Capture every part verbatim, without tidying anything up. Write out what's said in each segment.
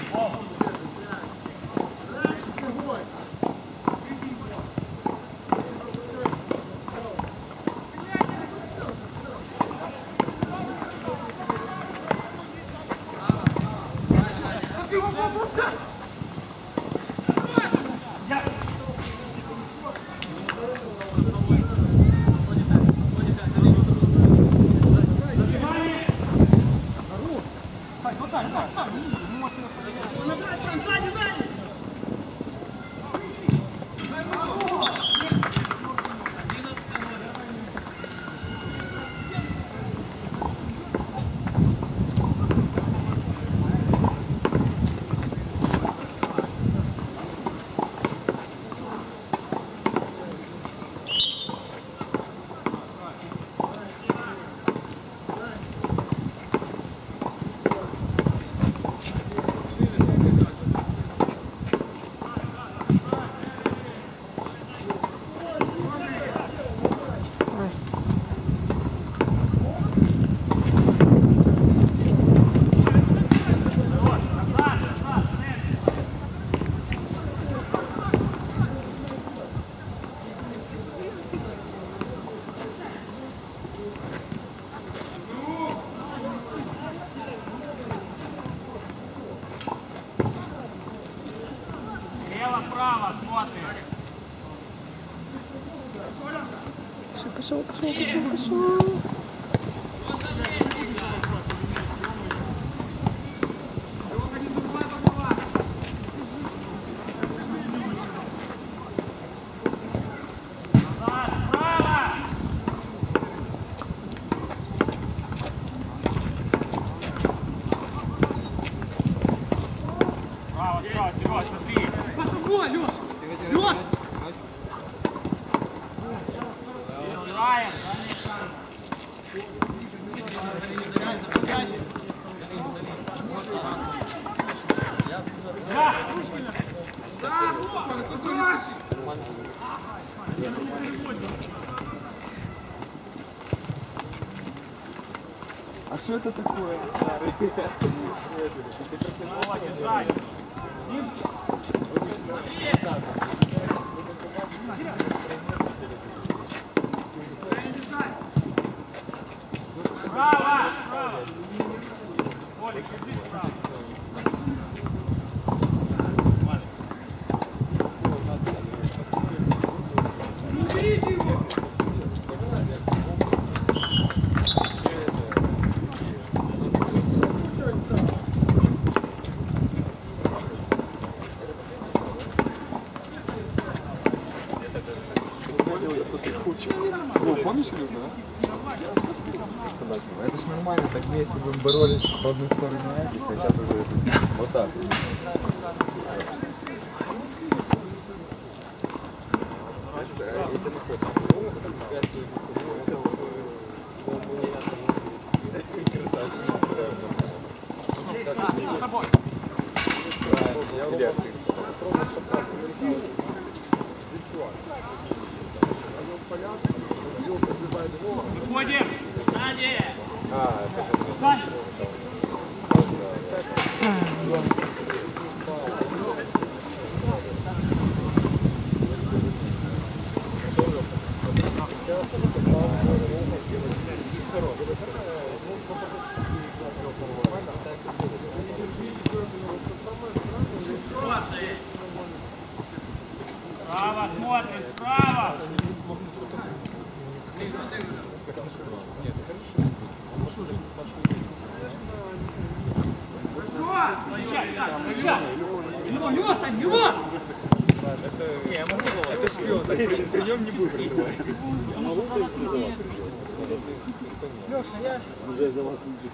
Пошел, пошел, пошел, пошел. А что это такое, старый? Право! Право! Олег, держи справа. Уберите его! О, помнишь, Люк, да? Это ж нормально, так вместе бы боролись в одну сторону, а сейчас уже вот так. Выходим! Сзади! А, Сзади! Справа смотрим, справа! это шпион, так при нем не будет призывать. Я могу призывать? Леша, я... Уже за вас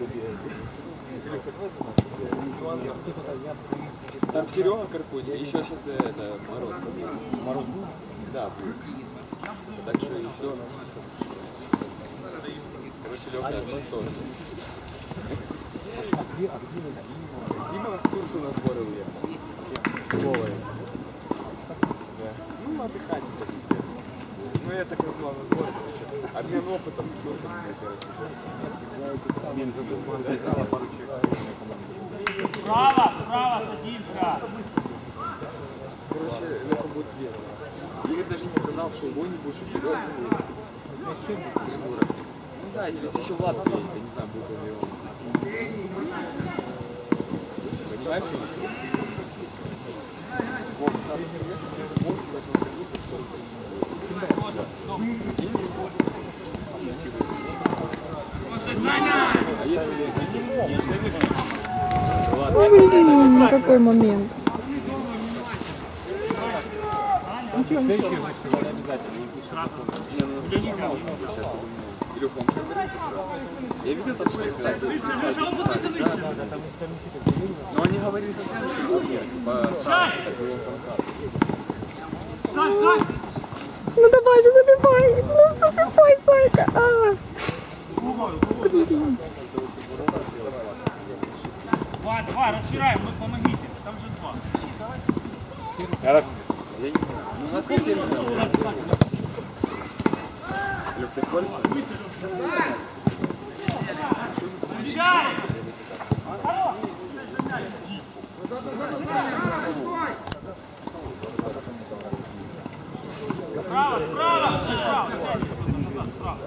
Там Серега Карпунь, еще сейчас это Мороз. Мороз будет? Да, будет. Так что и все. Короче, Леха относился. Дима в Турцию на сборы уехал. С Вовой. Да. Ну, отдыхать. Ну, я так назвал на сборы. Обмен опытом с турками, короче. Справа, справа, садимся. Короче, Леха будет вес. Игорь даже не сказал, что его не будет, что Серега будет. Ну да, если еще Влад приедет, я не знаю, будет ли его. Понимаешь, что ли? Вот, кстати, интересно, что это может быть, но это Блин, ну какой момент. Ничего, ничего. Сказали обязательно, не пусть сразу. Не, ну на следующий мало сейчас. Илюха, он что я видел там, что писать. Но они говорили совсем, что нет, типа, Саша, так был он сам. Сань, Сань! Ну давай же забивай. Ну забивай, Сайка. А. Блин. Два, два, расширяем, ну помогите. Там же два. Я не знаю. Ну, у нас есть время. Илюх, ты колется? Включай! Справа, справа, справа, справа.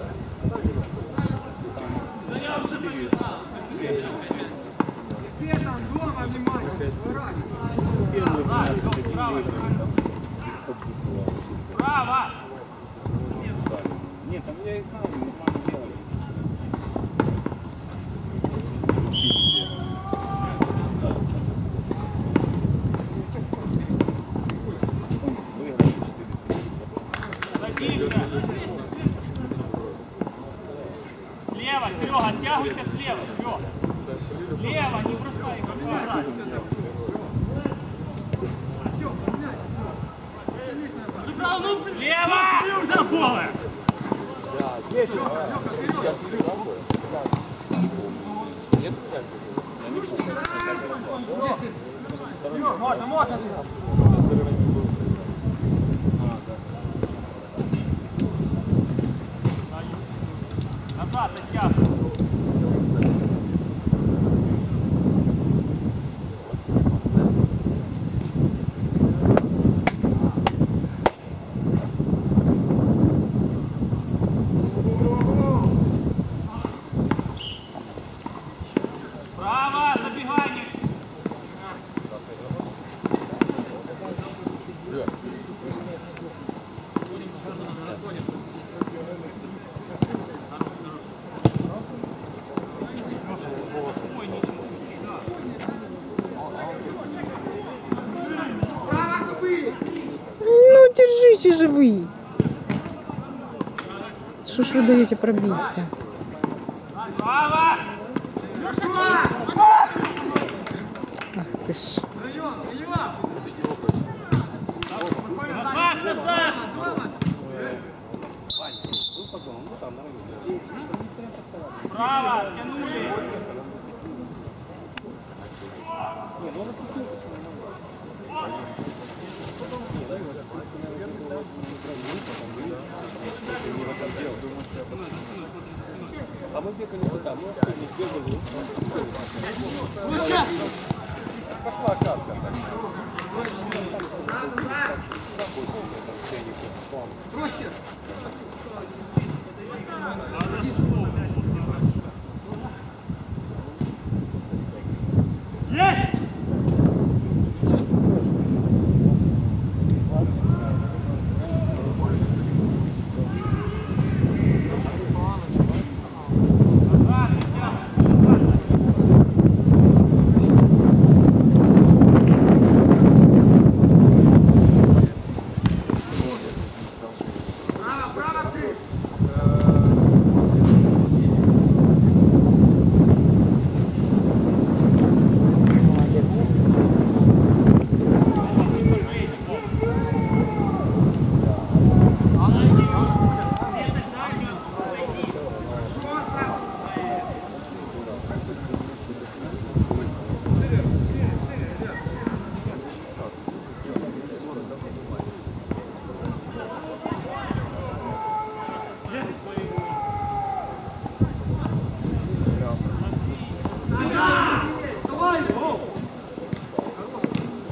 Право! Нет, там я их знаю, нормально делали. Слева, Серега, оттягивайся слева, все. Слева, не бросай, как Слева! За поле! Можно, можно. Назад, оттягивай. Ну держите же вы. Что ж вы даете пробить? Право! Ах ты ж. Назад, назад! Право, оттянули! А мы бегали туда, мы не бегали. Пошла капка. Проще! Есть!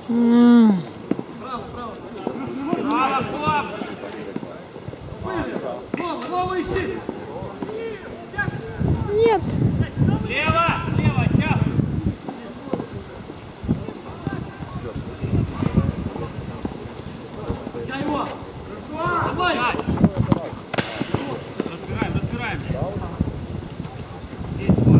М. Право, Клаб! Нет. Лево! Лево, тягай! Пять! Разбираем, разбираем! Здесь два!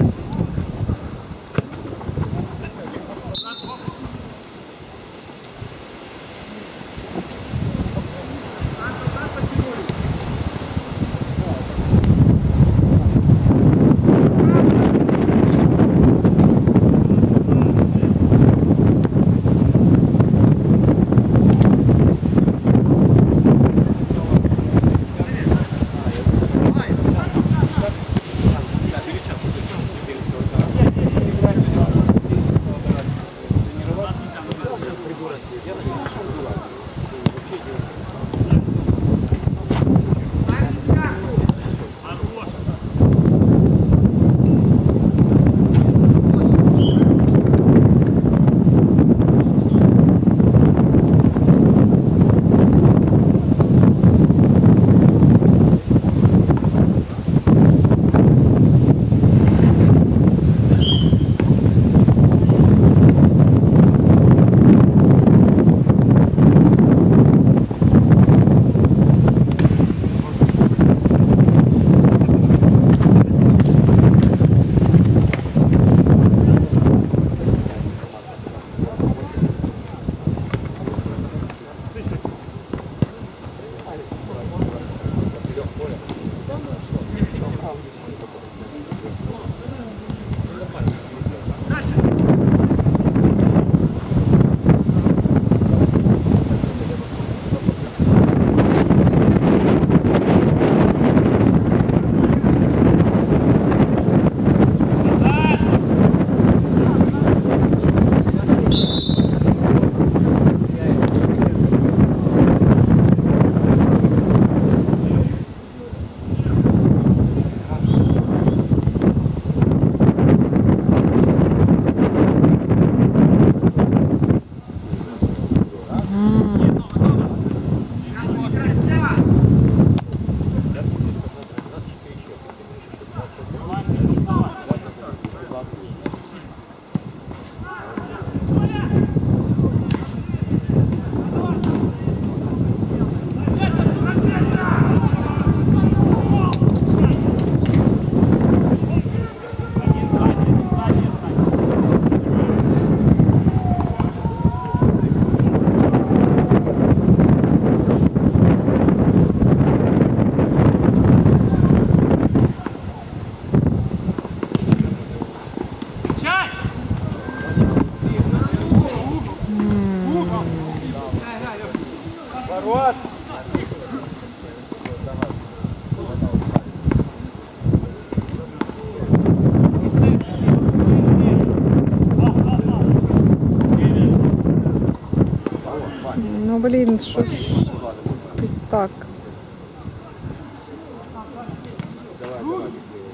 Ворот! Ну блин, что ж ты так? Давай, давай.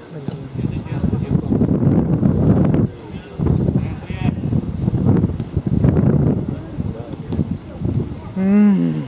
М.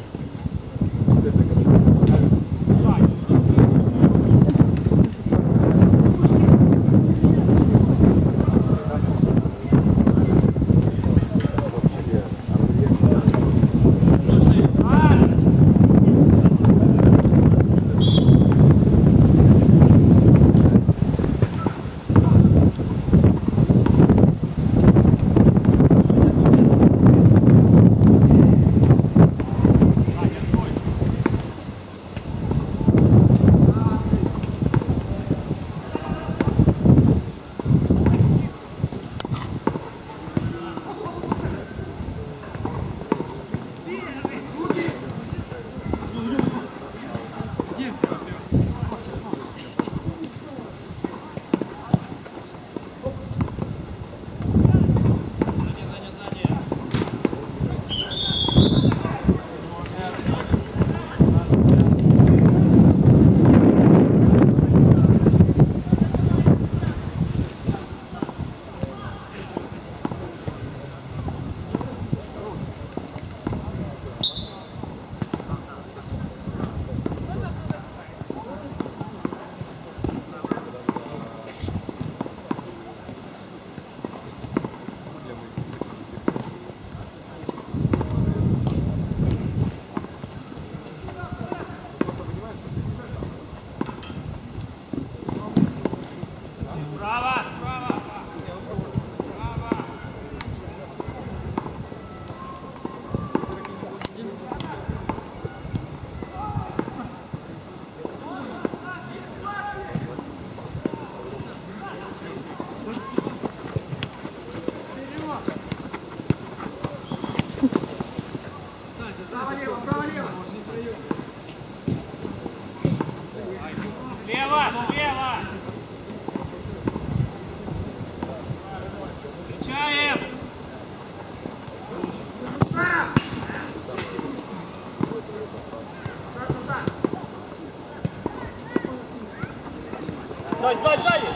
Слева, слева! Встречаем! Сзади, сзади, сзади!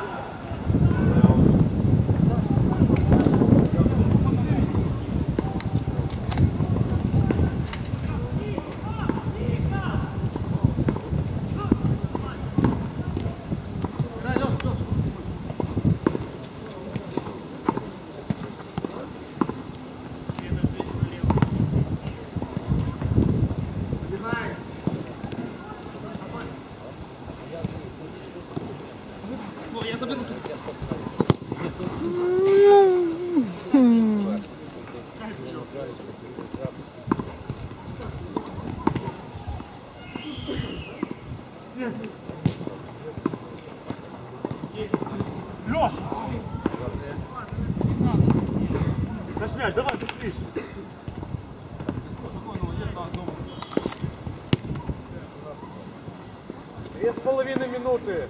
Я заберу тут. Лёш! Наш мяч, давай быстрее. Две с половиной минуты.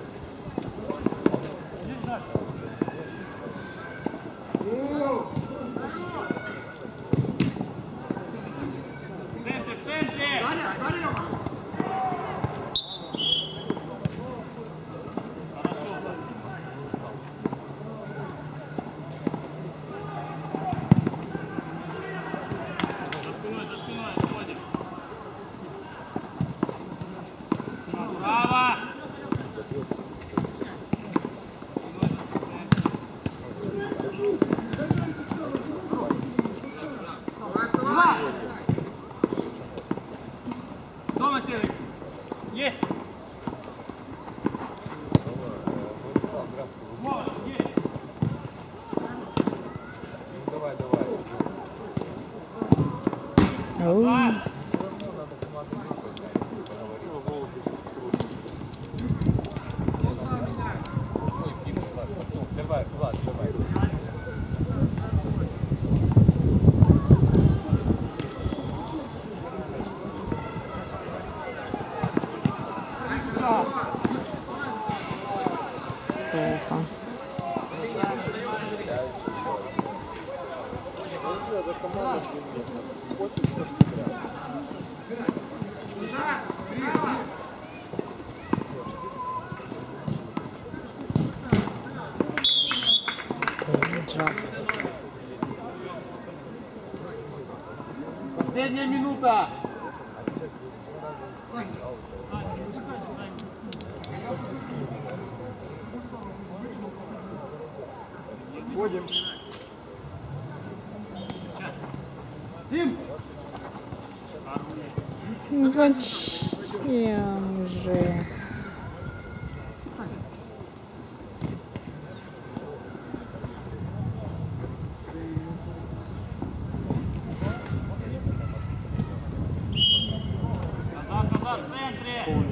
Дома сели. Есть. Давай, давай. Ау. Давай, Влад, давай. Плохо. Последняя минута. Ходим. Зачем же? Назад, назад, в центре.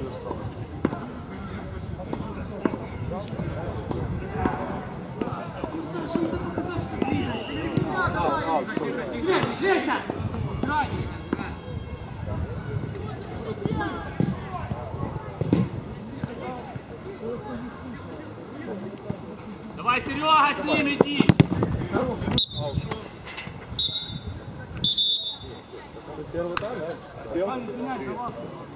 Давай, Серега, с ним иди. Первый там, да? Первый.